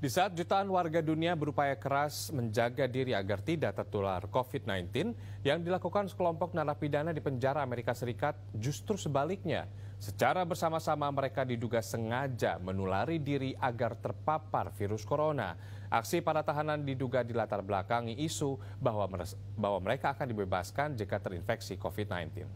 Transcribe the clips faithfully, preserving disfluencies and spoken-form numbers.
Di saat jutaan warga dunia berupaya keras menjaga diri agar tidak tertular covid sembilan belas, yang dilakukan sekelompok narapidana di penjara Amerika Serikat justru sebaliknya. Secara bersama-sama mereka diduga sengaja menulari diri agar terpapar virus corona. Aksi para tahanan diduga dilatar belakangi isu bahwa, bahwa mereka akan dibebaskan jika terinfeksi covid sembilan belas.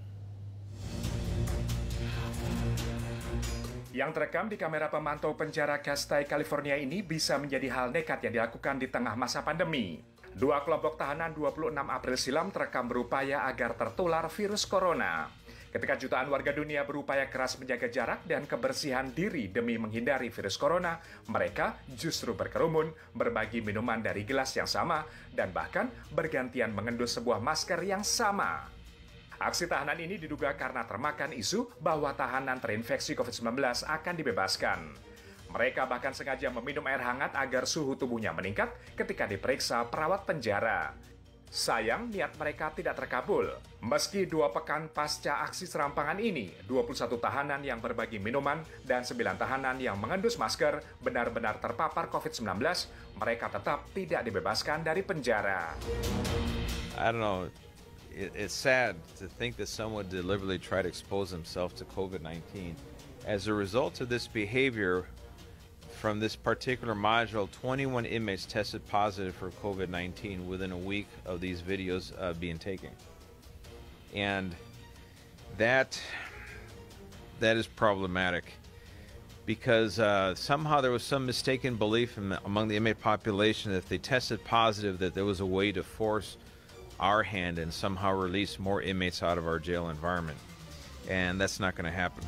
Yang terekam di kamera pemantau penjara Castile, California ini bisa menjadi hal nekat yang dilakukan di tengah masa pandemi. Dua kelompok tahanan dua puluh enam April silam terekam berupaya agar tertular virus corona. Ketika jutaan warga dunia berupaya keras menjaga jarak dan kebersihan diri demi menghindari virus corona, mereka justru berkerumun, berbagi minuman dari gelas yang sama, dan bahkan bergantian mengendus sebuah masker yang sama. Aksi tahanan ini diduga karena termakan isu bahwa tahanan terinfeksi covid sembilan belas akan dibebaskan. Mereka bahkan sengaja meminum air hangat agar suhu tubuhnya meningkat ketika diperiksa perawat penjara. Sayang, niat mereka tidak terkabul. Meski dua pekan pasca aksi serampangan ini, dua puluh satu tahanan yang berbagi minuman dan sembilan tahanan yang mengendus masker benar-benar terpapar covid sembilan belas, mereka tetap tidak dibebaskan dari penjara. I don't know. It's sad to think that someone deliberately tried to expose himself to covid nineteen. As a result of this behavior, from this particular module, twenty-one inmates tested positive for covid nineteen within a week of these videos uh, being taken. And that, that is problematic because uh, somehow there was some mistaken belief in, among the inmate population that if they tested positive that there was a way to force our hand and somehow release more inmates out of our jail environment. And that's not going to happen.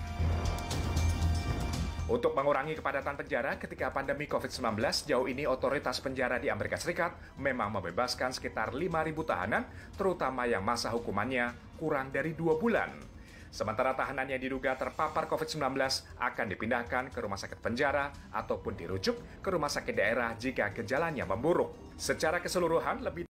Untuk mengurangi kepadatan penjara ketika pandemi covid sembilan belas, jauh ini otoritas penjara di Amerika Serikat memang membebaskan sekitar lima ribu tahanan, terutama yang masa hukumannya kurang dari dua bulan. Sementara tahanan yang diduga terpapar covid sembilan belas akan dipindahkan ke rumah sakit penjara ataupun dirujuk ke rumah sakit daerah jika gejalanya memburuk. Secara keseluruhan, lebih